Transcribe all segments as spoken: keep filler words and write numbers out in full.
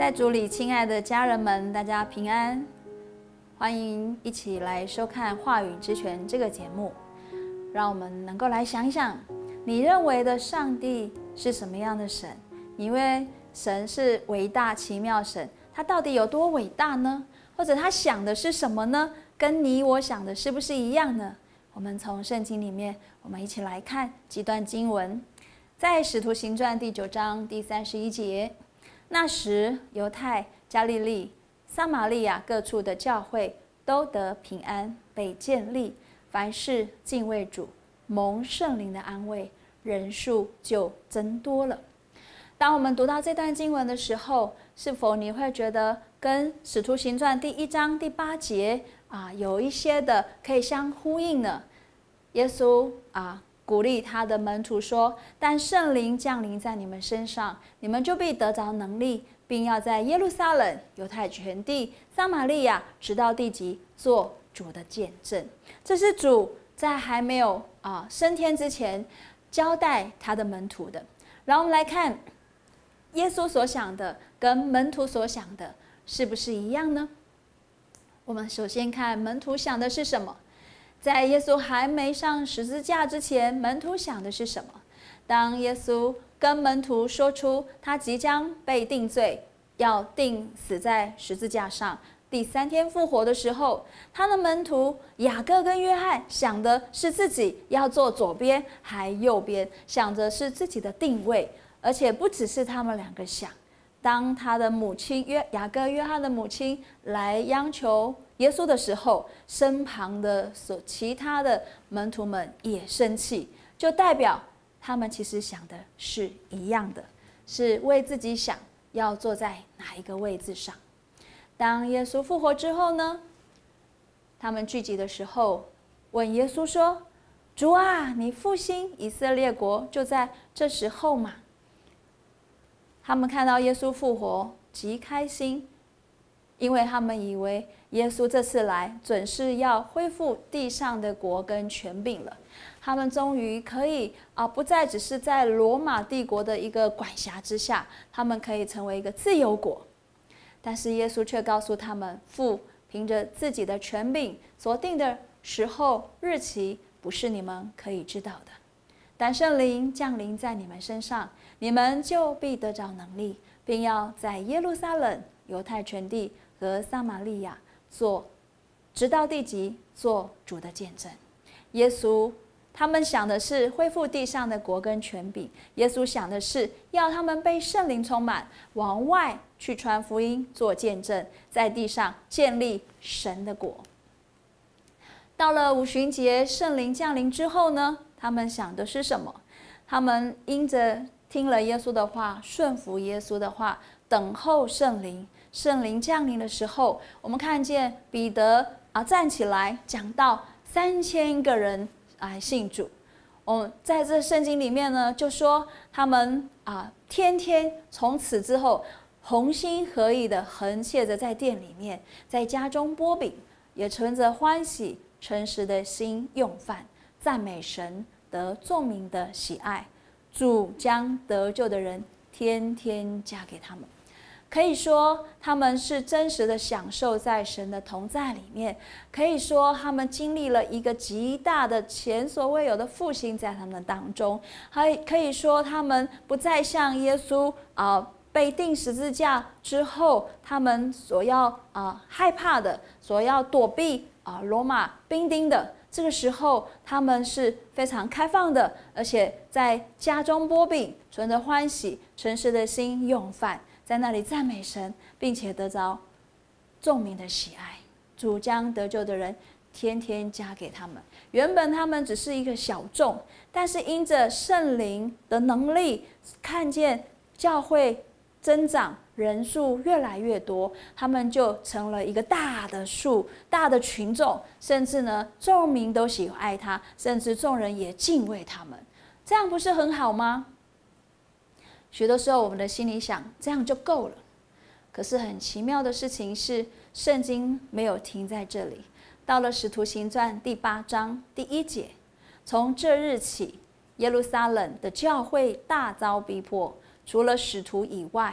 在主里，亲爱的家人们，大家平安！欢迎一起来收看《话语之泉》这个节目。让我们能够来想一想，你认为的上帝是什么样的神？你以为神是伟大奇妙神，他到底有多伟大呢？或者他想的是什么呢？跟你我想的是不是一样呢？我们从圣经里面，我们一起来看几段经文，在《使徒行传》第九章第三十一节。那时，犹太、加利利、撒玛利亚各处的教会都得平安，被建立，凡事敬畏主，蒙圣灵的安慰，人数就增多了。当我们读到这段经文的时候，是否你会觉得跟《使徒行传》第一章第八节啊有一些的可以相呼应呢？耶稣啊鼓励他的门徒说：“但圣灵降临在你们身上，你们就必得着能力，并要在耶路撒冷、犹太全地、撒玛利亚，直到地极，做主的见证。”这是主在还没有啊升天之前交代他的门徒的。然后我们来看，耶稣所想的跟门徒所想的是不是一样呢？我们首先看门徒想的是什么。在耶稣还没上十字架之前，门徒想的是什么？当耶稣跟门徒说出他即将被定罪，要定死在十字架上，第三天复活的时候，他的门徒雅各跟约翰想的是自己要坐左边还右边，想着是自己的定位，而且不只是他们两个想。当他的母亲约雅各、约翰的母亲来央求耶稣的时候，身旁的所其他的门徒们也生气，就代表他们其实想的是一样的，是为自己想要坐在哪一个位置上。当耶稣复活之后呢，他们聚集的时候问耶稣说：“主啊，你复兴以色列国就在这时候嘛？”他们看到耶稣复活极开心，因为他们以为耶稣这次来准是要恢复地上的国跟权柄了。他们终于可以啊，不再只是在罗马帝国的一个管辖之下，他们可以成为一个自由国。但是耶稣却告诉他们，父凭着自己的权柄所定的时候日期，不是你们可以知道的。但圣灵降临在你们身上，你们就必得着能力，并要在耶路撒冷、犹太全地和撒玛利亚做，直到地极，做主的见证。耶稣他们想的是恢复地上的国跟权柄，耶稣想的是要他们被圣灵充满，往外去传福音，做见证，在地上建立神的国。到了五旬节，圣灵降临之后呢，他们想的是什么？他们因着听了耶稣的话，顺服耶稣的话，等候圣灵。圣灵降临的时候，我们看见彼得啊站起来讲道，三千个人啊信主。我在这圣经里面呢，就说他们啊天天从此之后同心合意的横切着在店里面，在家中擘饼，也存着欢喜诚实的心用饭，赞美神，得众民的喜爱。主将得救的人天天加给他们。可以说他们是真实的享受在神的同在里面，可以说他们经历了一个极大的前所未有的复兴在他们当中，还可以说他们不再像耶稣啊、呃、被钉十字架之后他们所要啊、呃、害怕的，所要躲避啊、呃、罗马兵丁的。这个时候他们是非常开放的，而且在家中擘饼，存着欢喜诚实的心用饭，在那里赞美神，并且得着众民的喜爱。主将得救的人天天加给他们。原本他们只是一个小众，但是因着圣灵的能力，看见教会增长，人数越来越多，他们就成了一个大的数、大的群众，甚至呢，众民都喜爱他，甚至众人也敬畏他们。这样不是很好吗？许多时候我们的心里想，这样就够了。可是很奇妙的事情是，圣经没有停在这里。到了使徒行传第八章第一节，从这日起，耶路撒冷的教会大遭逼迫，除了使徒以外，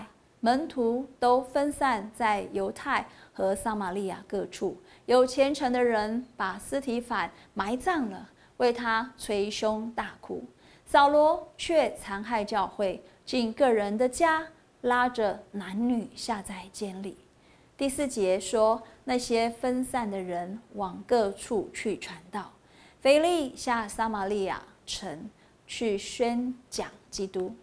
门徒都分散在犹太和撒玛利亚各处。有虔诚的人把司提反埋葬了，为他捶胸大哭。扫罗却残害教会，进个人的家，拉着男女下在监里。第四节说，那些分散的人往各处去传道。腓利下撒玛利亚城去宣讲基督。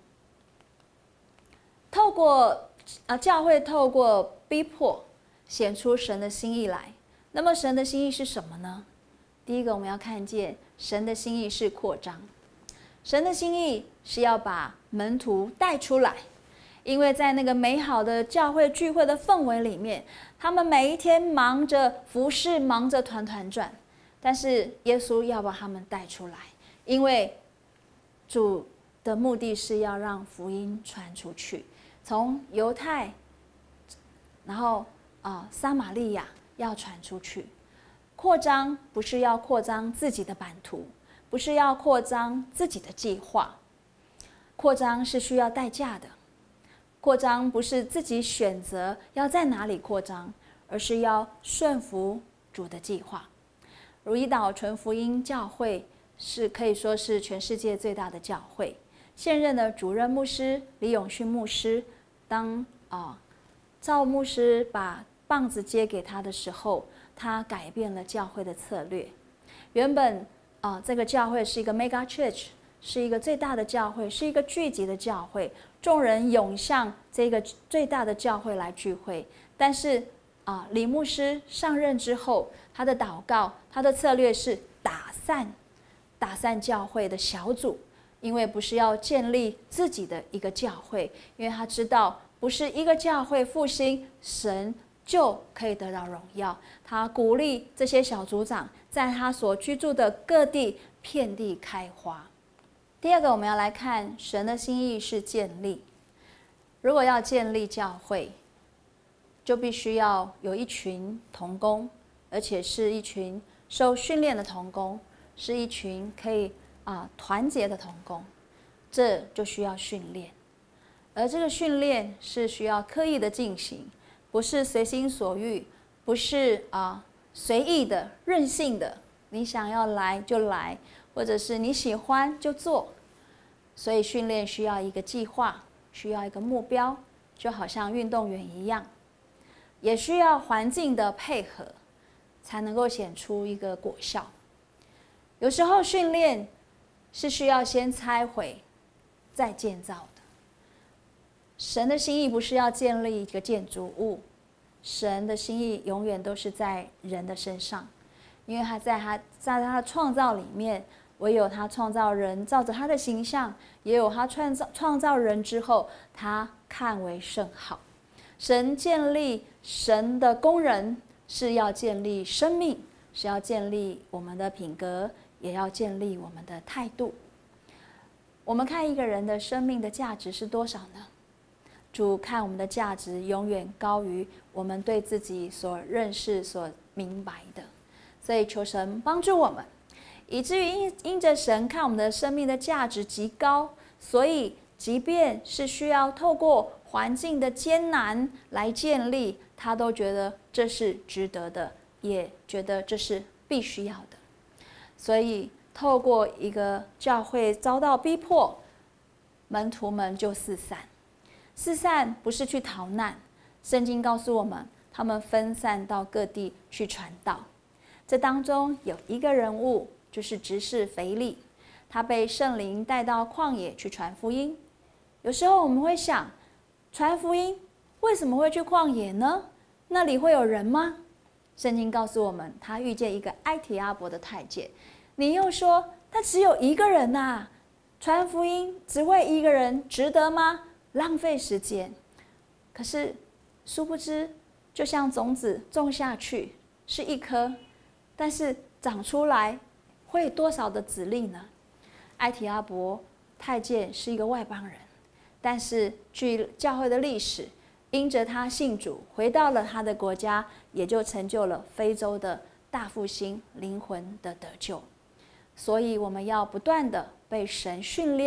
透过啊，教会透过逼迫显出神的心意来。那么神的心意是什么呢？第一个，我们要看见神的心意是扩张。神的心意是要把门徒带出来，因为在那个美好的教会聚会的氛围里面，他们每一天忙着服侍，忙着团团转。但是耶稣要把他们带出来，因为主的目的是要让福音传出去，从犹太，然后啊、呃、撒玛利亚要传出去。扩张不是要扩张自己的版图，不是要扩张自己的计划，扩张是需要代价的。扩张不是自己选择要在哪里扩张，而是要顺服主的计划。如一岛纯福音教会是可以说是全世界最大的教会。现任的主任牧师李永勋牧师，当啊、呃、赵牧师把棒子接给他的时候，他改变了教会的策略。原本啊、呃、这个教会是一个 mega church， 是一个最大的教会，是一个聚集的教会，众人涌向这个最大的教会来聚会。但是啊、呃、李牧师上任之后，他的祷告，他的策略是打散打散教会的小组，因为不是要建立自己的一个教会，因为他知道不是一个教会复兴，神就可以得到荣耀。他鼓励这些小组长在他所居住的各地遍地开花。第二个，我们要来看神的心意是建立。如果要建立教会，就必须要有一群同工，而且是一群受训练的同工，是一群可以啊、呃、团结的同工，这就需要训练。而这个训练是需要刻意的进行，不是随心所欲，不是啊、呃、随意的、任性的，你想要来就来，或者是你喜欢就做。所以训练需要一个计划，需要一个目标，就好像运动员一样，也需要环境的配合，才能够显出一个果效。有时候训练是需要先拆毁，再建造的。神的心意不是要建立一个建筑物，神的心意永远都是在人的身上，因为他在他在他的创造里面，唯有他创造人，照着他的形象，也有他创造创造人之后，他看为甚好。神建立神的工人，是要建立生命，是要建立我们的品格，也要建立我们的态度。我们看一个人的生命的价值是多少呢？主看我们的价值永远高于我们对自己所认识、所明白的。所以求神帮助我们，以至于因因着神看我们的生命的价值极高，所以即便是需要透过环境的艰难来建立，他都觉得这是值得的，也觉得这是必须要的。所以透过一个教会遭到逼迫，门徒们就四散。四散不是去逃难，圣经告诉我们，他们分散到各地去传道。这当中有一个人物，就是执事腓利，他被圣灵带到旷野去传福音。有时候我们会想，传福音为什么会去旷野呢？那里会有人吗？圣经告诉我们，他遇见一个埃提阿伯的太监。你又说他只有一个人啊，传福音只为一个人，值得吗？浪费时间。可是殊不知，就像种子种下去是一颗，但是长出来会有多少的子粒呢？埃提阿伯太监是一个外邦人，但是据教会的历史，因着他信主，回到了他的国家，也就成就了非洲的大复兴，灵魂的得救。所以我们要不断的被神训练，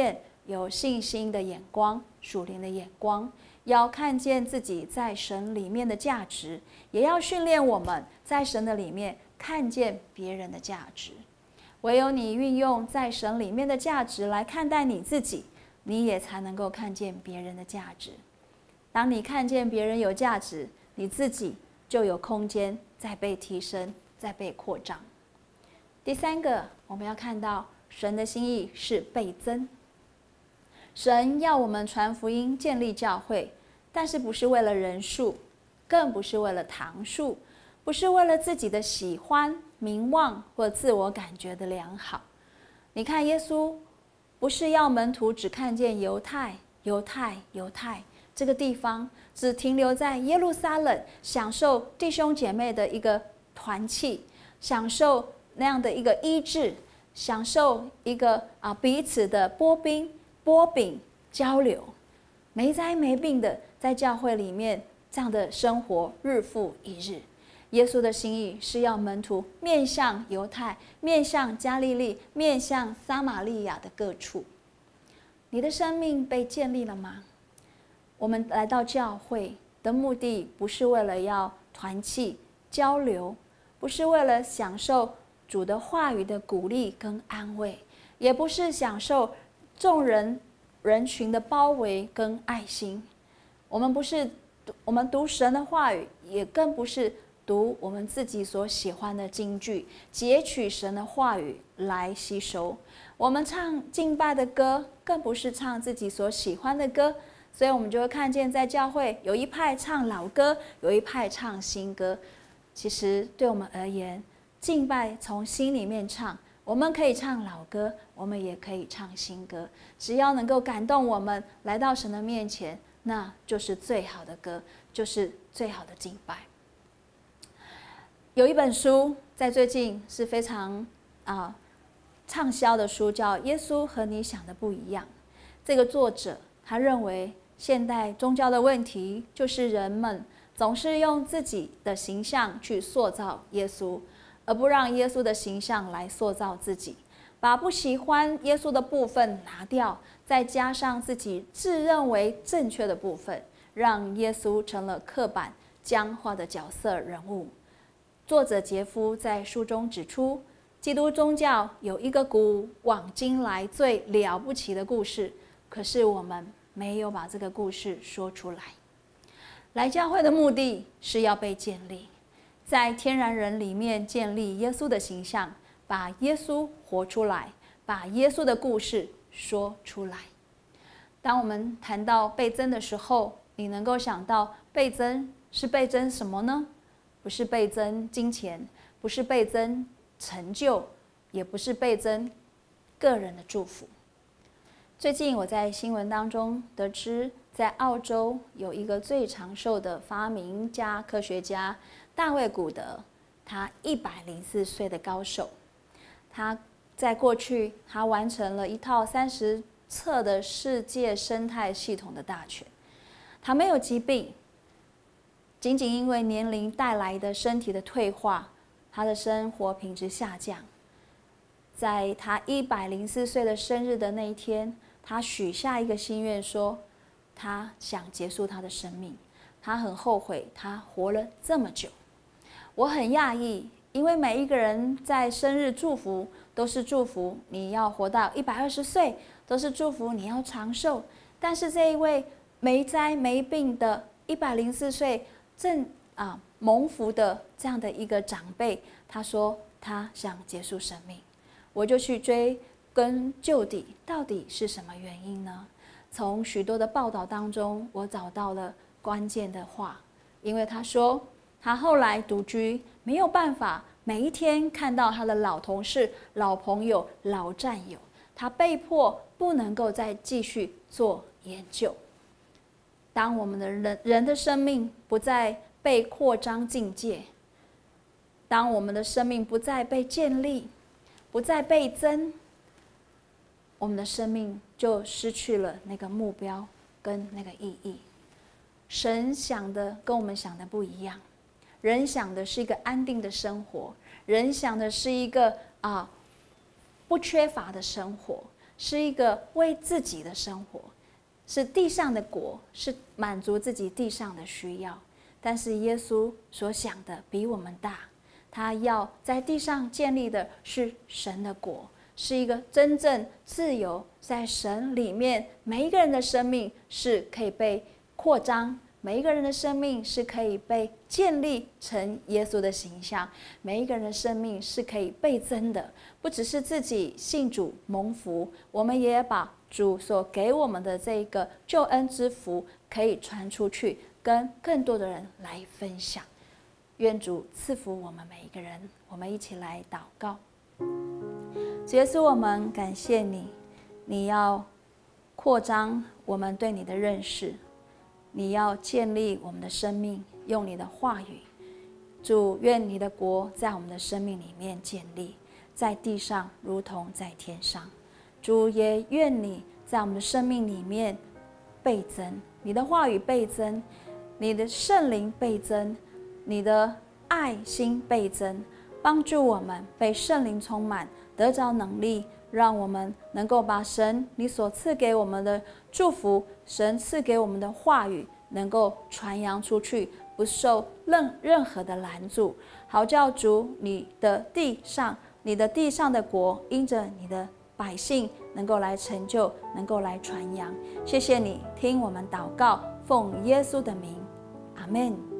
有信心的眼光、属灵的眼光，要看见自己在神里面的价值，也要训练我们在神的里面看见别人的价值。唯有你运用在神里面的价值来看待你自己，你也才能够看见别人的价值。当你看见别人有价值，你自己就有空间再被提升，再被扩张。第三个，我们要看到神的心意是倍增。神要我们传福音、建立教会，但是不是为了人数，更不是为了堂数，不是为了自己的喜欢、名望或自我感觉的良好。你看，耶稣不是要门徒只看见犹太、犹太、犹太这个地方，只停留在耶路撒冷，享受弟兄姐妹的一个团契，享受那样的一个医治，享受一个啊彼此的波冰波饼交流，没灾没病的在教会里面这样的生活日复一日。耶稣的心意是要门徒面向犹太，面向加利利，面向撒玛利亚的各处。你的生命被建立了吗？我们来到教会的目的不是为了要团契交流，不是为了享受主的话语的鼓励跟安慰，也不是享受众人人群的包围跟爱心。我们不是我们读神的话语，也更不是读我们自己所喜欢的金句，截取神的话语来吸收。我们唱敬拜的歌，更不是唱自己所喜欢的歌。所以我们就会看见，在教会有一派唱老歌，有一派唱新歌。其实对我们而言，敬拜从心里面唱，我们可以唱老歌，我们也可以唱新歌，只要能够感动我们来到神的面前，那就是最好的歌，就是最好的敬拜。有一本书在最近是非常啊畅销的书，叫《耶稣和你想的不一样》。这个作者他认为，现代宗教的问题就是人们总是用自己的形象去塑造耶稣，而不让耶稣的形象来塑造自己，把不喜欢耶稣的部分拿掉，再加上自己自认为正确的部分，让耶稣成了刻板僵化的角色人物。作者杰夫在书中指出，基督宗教有一个古往今来最了不起的故事，可是我们没有把这个故事说出来。来教会的目的是要被建立，在天然人里面建立耶稣的形象，把耶稣活出来，把耶稣的故事说出来。当我们谈到倍增的时候，你能够想到倍增是倍增什么呢？不是倍增金钱，不是倍增成就，也不是倍增个人的祝福。最近我在新闻当中得知，在澳洲有一个最长寿的发明家、科学家大卫·古德，他一百零四岁的高寿。他在过去，他完成了一套三十册的世界生态系统的大全。他没有疾病，仅仅因为年龄带来的身体的退化，他的生活品质下降。在他一百零四岁的生日的那一天，他许下一个心愿，说他想结束他的生命，他很后悔他活了这么久。我很讶异，因为每一个人在生日祝福都是祝福你要活到一百二十岁，都是祝福你要长寿。但是这一位没灾没病的一百零四岁正啊蒙福的这样的一个长辈，他说他想结束生命。我就去追根究底，到底是什么原因呢？从许多的报道当中，我找到了关键的话。因为他说，他后来独居，没有办法每一天看到他的老同事、老朋友、老战友，他被迫不能够再继续做研究。当我们的人人的生命不再被扩张境界，当我们的生命不再被建立，不再倍增，我们的生命就失去了那个目标跟那个意义。神想的跟我们想的不一样，人想的是一个安定的生活，人想的是一个啊不缺乏的生活， 是一个为自己的生活，是地上的国，是满足自己地上的需要。但是耶稣所想的比我们大，他要在地上建立的是神的国，是一个真正自由，在神里面每一个人的生命是可以被扩张，每一个人的生命是可以被建立成耶稣的形象，每一个人的生命是可以倍增的。不只是自己信主蒙福，我们也把主所给我们的这个救恩之福可以传出去，跟更多的人来分享。愿主赐福我们每一个人，我们一起来祷告。主耶稣，我们感谢你，你要扩张我们对你的认识，你要建立我们的生命，用你的话语。主，愿你的国在我们的生命里面建立，在地上如同在天上。主，也愿你在我们的生命里面倍增，你的话语倍增，你的圣灵倍增，你的爱心倍增，帮助我们被圣灵充满，得着能力，让我们能够把神你所赐给我们的祝福，神赐给我们的话语能够传扬出去，不受任任何的拦阻。好叫主你的地上你的地上的国因着你的百姓能够来成就，能够来传扬。谢谢你听我们祷告，奉耶稣的名，阿们。